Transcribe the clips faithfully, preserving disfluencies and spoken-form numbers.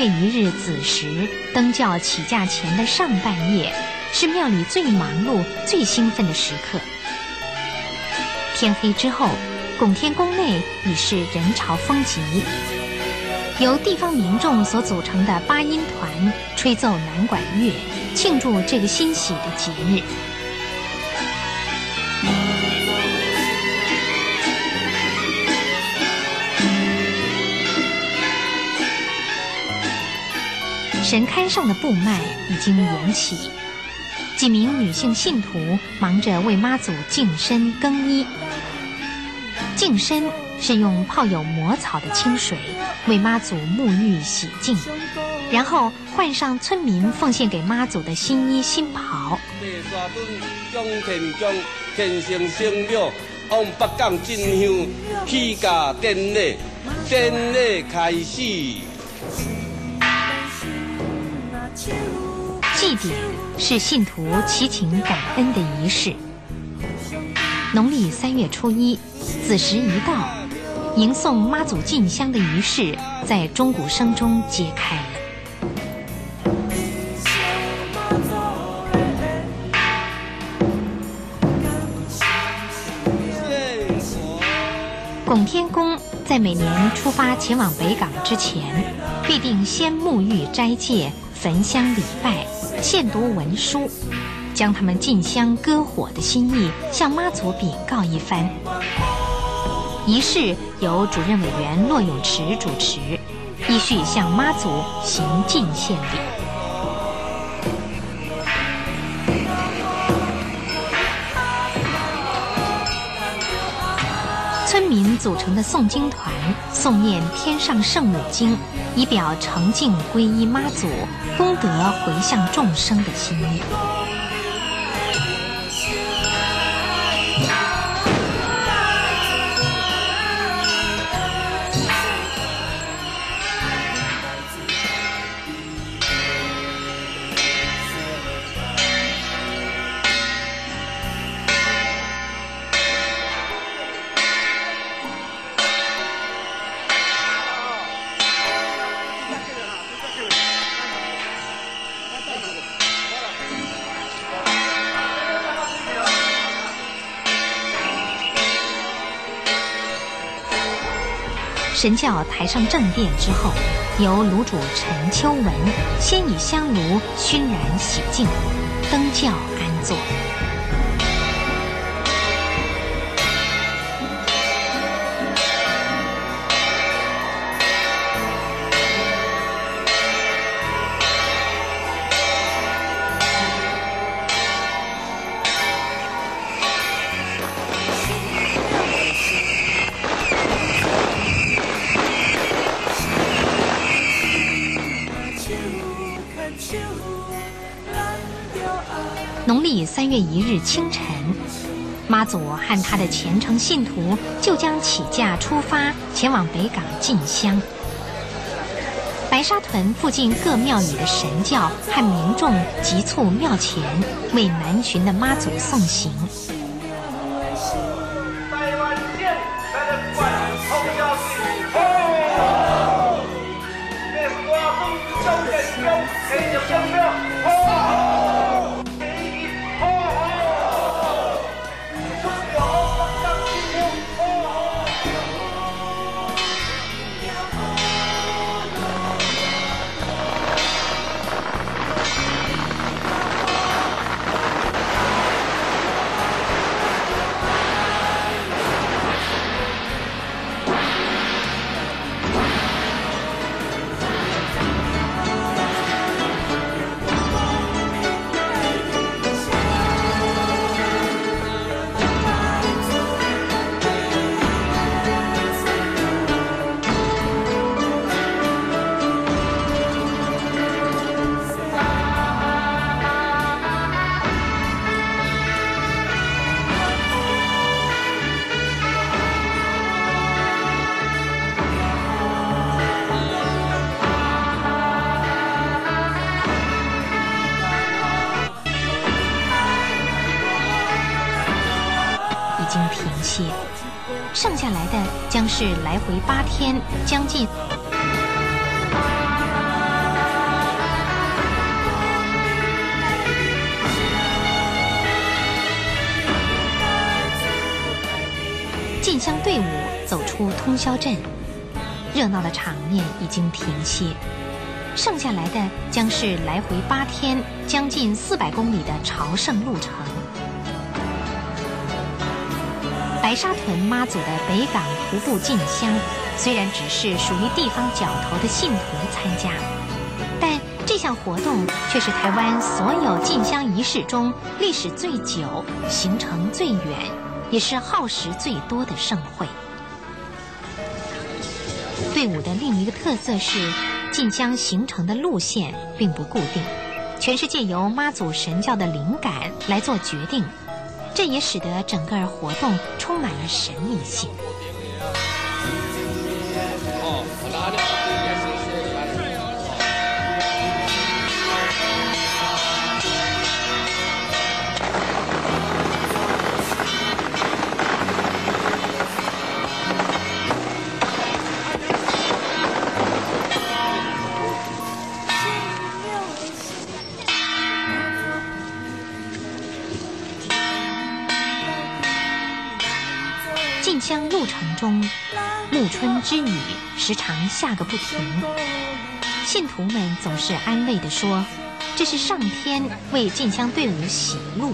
月一日子时，登轿起驾前的上半夜，是庙里最忙碌、最兴奋的时刻。天黑之后，拱天宫内已是人潮风急，由地方民众所组成的八音团吹奏南管乐，庆祝这个欣喜的节日。神龛上的布幔已经扬起，几名女性信徒忙着为妈祖净身更衣。净身是用泡有魔草的清水为妈祖沐浴洗净，然后换上村民奉献给妈祖的新衣新袍。 将天将天生圣庙往北港进香起驾典礼，典礼开始。 祭典是信徒祈请感恩的仪式。农历三月初一，子时一到，迎送妈祖进香的仪式在钟鼓声中揭开了。拱天宫在每年出发前往北港之前，必定先沐浴斋戒、焚香礼拜、献读文书，将他们进香歌火的心意向妈祖禀告一番。仪式由主任委员骆永池主持，依序向妈祖行进献礼。村民组成的诵经团诵念《天上圣母经》，以表诚敬皈依妈祖、功德回向众生的心意。神教抬上正殿之后，由炉主陈秋文先以香炉熏燃洗净，登轿安坐。农历三月一日清晨，妈祖和他的虔诚信徒就将起驾出发，前往北港进香。白沙屯附近各庙宇的神教和民众急簇庙前，为南巡的妈祖送行。剩下来的将是来回八天，将近进香队伍走出通霄镇，热闹的场面已经停歇，剩下来的将是来回八天、将近四百公里的朝圣路程。白沙屯妈祖的北港徒步进香，虽然只是属于地方角头的信徒参加，但这项活动却是台湾所有进香仪式中历史最久、行程最远，也是耗时最多的盛会。队伍的另一个特色是，进香行程的路线并不固定，全是借由妈祖神教的灵感来做决定，这也使得整个活动充满了神秘性。进香路程中，暮春之雨时常下个不停，信徒们总是安慰地说，这是上天为进香队伍洗路。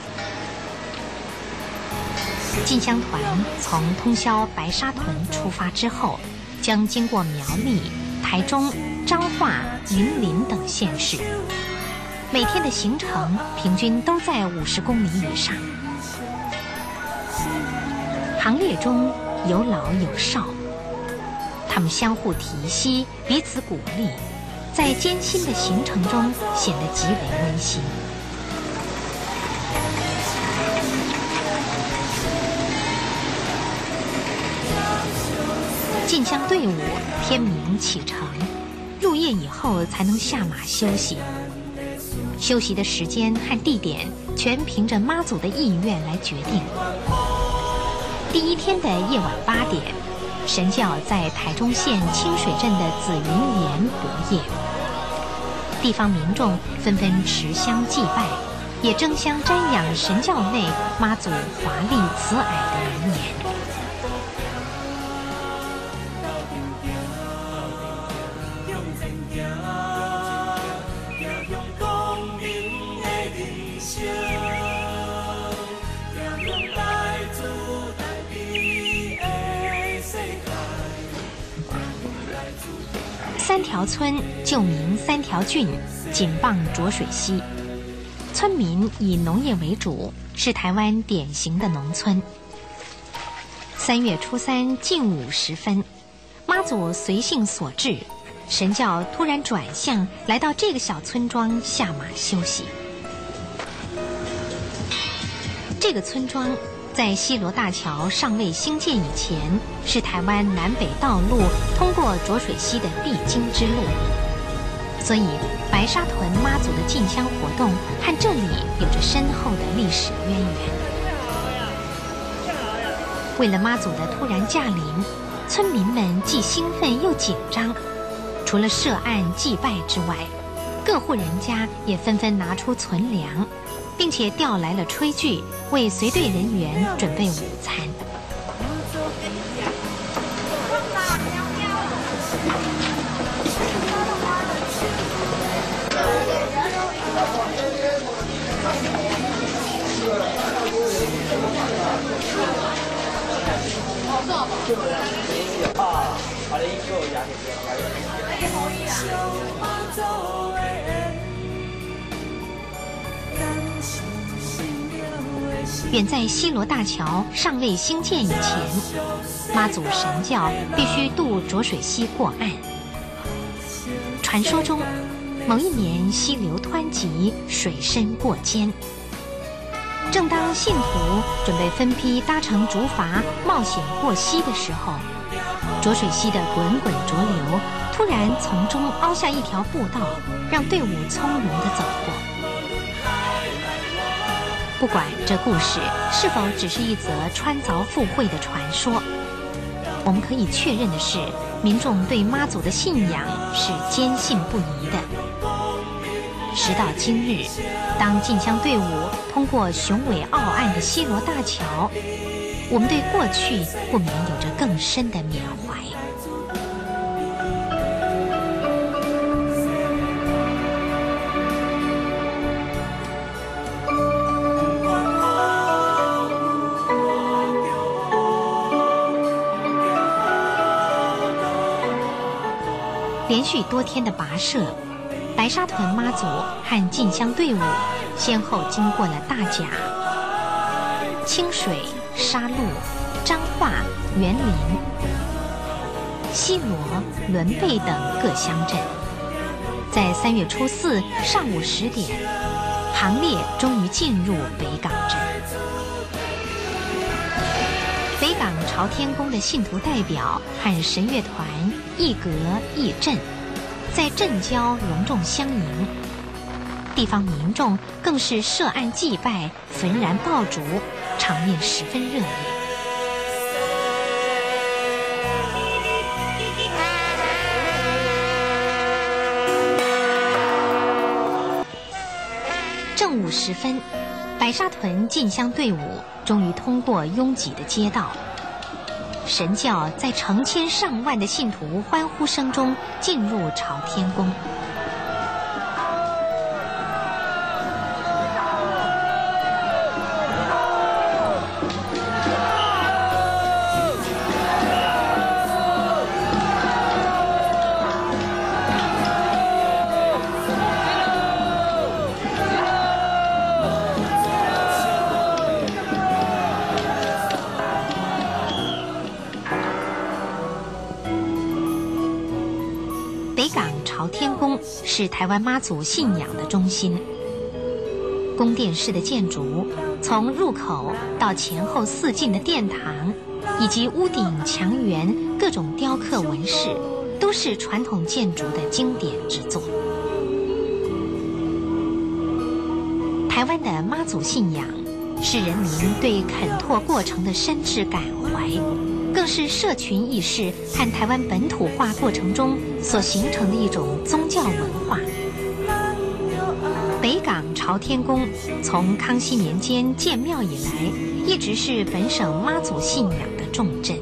进香团从通霄白沙屯出发之后，将经过苗栗、台中、彰化、云林等县市，每天的行程平均都在五十公里以上。行列中有老有少，他们相互提携，彼此鼓励，在艰辛的行程中显得极为温馨。进香队伍天明启程，入夜以后才能下马休息。休息的时间和地点全凭着妈祖的意愿来决定。第一天的夜晚八点，神教在台中县清水镇的紫云岩泊夜，地方民众纷纷持香祭拜，也争相瞻仰神教内妈祖华丽慈蔼的容颜。三条村旧名三条郡，紧傍浊水溪，村民以农业为主，是台湾典型的农村。三月初三近午时分，妈祖随性所致，神教突然转向，来到这个小村庄下马休息。这个村庄在西螺大桥尚未兴建以前，是台湾南北道路通过浊水溪的必经之路，所以白沙屯妈祖的进香活动和这里有着深厚的历史渊源。为了妈祖的突然驾临，村民们既兴奋又紧张，除了设案祭拜之外，各户人家也纷纷拿出存粮，并且调来了炊具，为随队人员准备午餐。远在西螺大桥尚未兴建以前，妈祖神教必须渡浊水溪过岸。传说中，某一年溪流湍急，水深过肩。正当信徒准备分批搭乘竹筏冒险过溪的时候，浊水溪的滚滚浊流突然从中凹下一条步道，让队伍从容地走过。不管这故事是否只是一则穿凿附会的传说，我们可以确认的是，民众对妈祖的信仰是坚信不疑的。时到今日，当进香队伍通过雄伟傲岸的西螺大桥， 我们对过去不免有着更深的缅怀。连续多天的跋涉，白沙屯妈祖和进香队伍先后经过了大甲、清水、沙鹿、彰化、园林、西螺、仑背等各乡镇，在三月初四上午十点，行列终于进入北港镇。北港朝天宫的信徒代表和神乐团一阁一阵，在镇郊隆重相迎，地方民众更是设案祭拜，焚燃爆竹，场面十分热烈。正午时分，白沙屯进香队伍终于通过拥挤的街道，神轿在成千上万的信徒欢呼声中进入朝天宫。北港朝天宫是台湾妈祖信仰的中心。宫殿式的建筑，从入口到前后四进的殿堂，以及屋顶、墙垣各种雕刻纹饰，都是传统建筑的经典之作。台湾的妈祖信仰，是人民对垦拓过程的深挚感怀，更是社群意识和台湾本土化过程中所形成的一种宗教文化。北港朝天宫从康熙年间建庙以来，一直是本省妈祖信仰的重镇。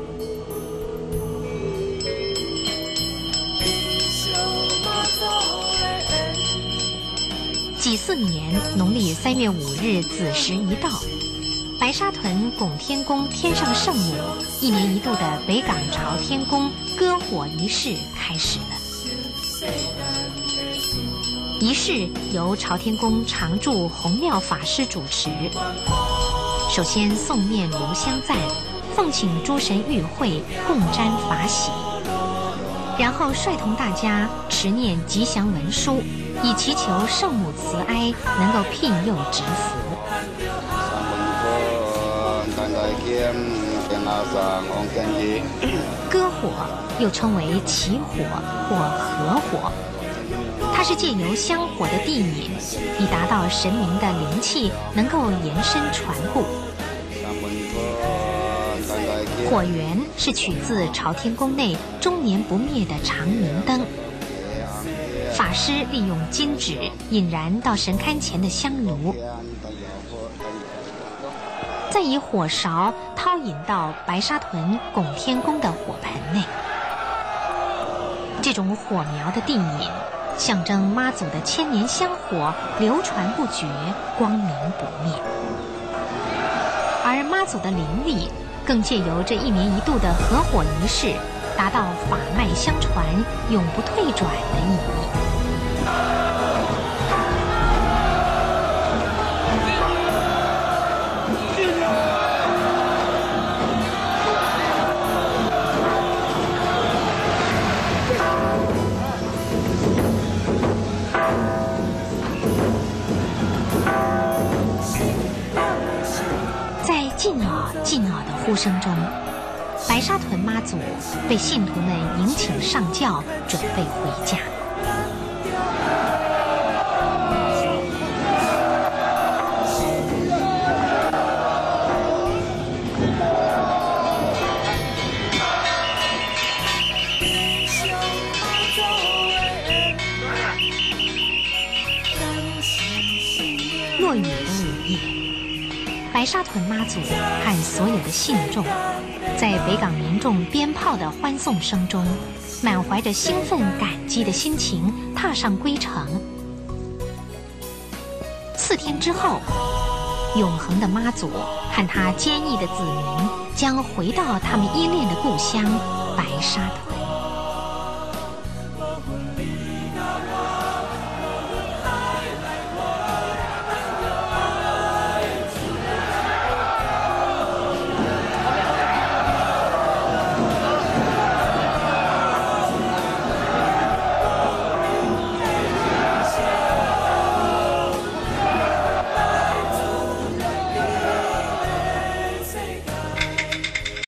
己巳年农历三月五日子时一到，白沙屯拱天宫天上圣母一年一度的北港朝天宫歌火仪式开始了。仪式由朝天宫常住洪妙法师主持，首先诵念炉香赞，奉请诸神与会，共沾法喜，然后率同大家持念吉祥文书，以祈求圣母慈哀，能够庇佑植福。歌火又称为起火或合火，它是借由香火的递引，以达到神明的灵气能够延伸传布。火源是取自朝天宫内终年不灭的长明灯，法师利用金纸引燃到神龛前的香炉，再以火勺掏引到白沙屯拱天宫的火盆内。这种火苗的递引，象征妈祖的千年香火流传不绝，光明不灭。而妈祖的灵力，更借由这一年一度的合火仪式，达到法脉相传、永不退转的意义。敬老敬老的呼声中，白沙屯妈祖被信徒们迎请上轿，准备回家。落雨的午夜， 白沙屯妈祖和所有的信众，在北港民众鞭炮的欢送声中，满怀着兴奋感激的心情，踏上归程。四天之后，永恒的妈祖和他坚毅的子民将回到他们依恋的故乡白沙屯。